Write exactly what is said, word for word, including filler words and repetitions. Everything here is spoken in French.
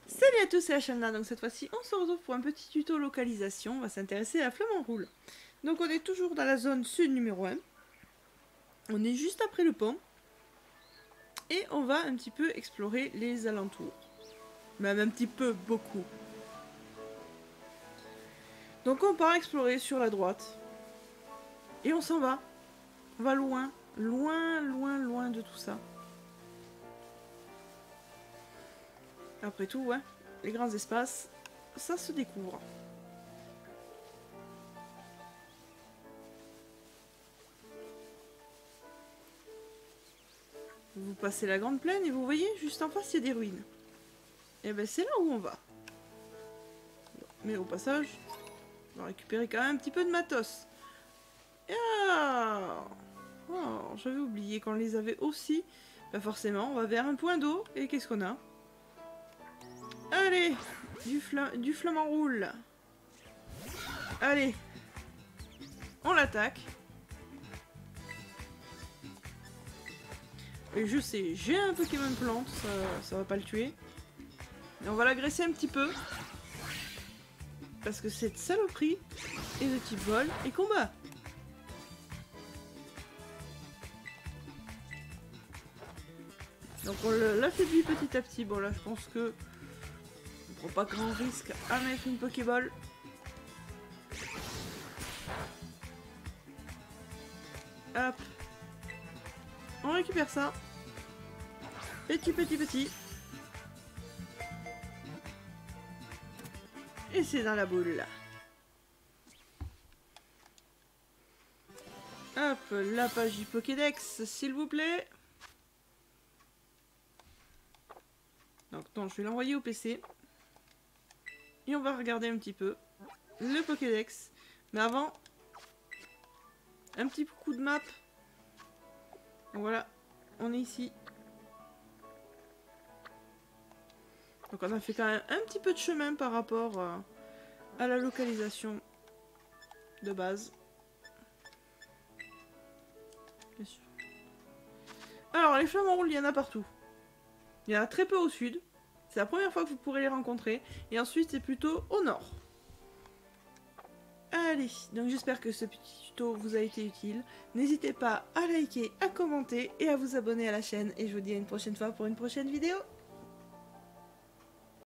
Salut à tous, c'est Hachana. Donc cette fois-ci, on se retrouve pour un petit tuto localisation. On va s'intéresser à Flamanroule. Donc on est toujours dans la zone sud numéro un. On est juste après le pont. Et on va un petit peu explorer les alentours. Même un petit peu, beaucoup. Donc on part explorer sur la droite. Et on s'en va. On va loin, loin, loin, loin de tout ça. Après tout, ouais, les grands espaces, ça se découvre. Vous passez la grande plaine et vous voyez, juste en face, il y a des ruines. Et ben c'est là où on va. Mais au passage, on va récupérer quand même un petit peu de matos. Ah oh, j'avais oublié qu'on les avait aussi. Ben forcément, on va vers un point d'eau. Et qu'est-ce qu'on a? Allez, du, fla du Flamanroule. Allez, on l'attaque. Et je sais, j'ai un Pokémon plante, ça, ça va pas le tuer. Mais on va l'agresser un petit peu. Parce que cette saloperie est de type vol et combat. Donc on l'affaiblit petit à petit. Bon là je pense que on prend pas grand risque à mettre une Pokéball. Hop. On récupère ça. Petit, petit, petit. Et c'est dans la boule. Hop, la page du Pokédex, s'il vous plaît. Donc, non, je vais l'envoyer au P C. Et on va regarder un petit peu le Pokédex. Mais avant, un petit coup de map. Donc voilà, on est ici. Donc on a fait quand même un petit peu de chemin par rapport euh, à la localisation de base. Bien sûr. Alors les Flamanroules, il y en a partout. Il y en a très peu au sud. C'est la première fois que vous pourrez les rencontrer. Et ensuite c'est plutôt au nord. Allez, donc j'espère que ce petit tuto vous a été utile. N'hésitez pas à liker, à commenter et à vous abonner à la chaîne. Et je vous dis à une prochaine fois pour une prochaine vidéo.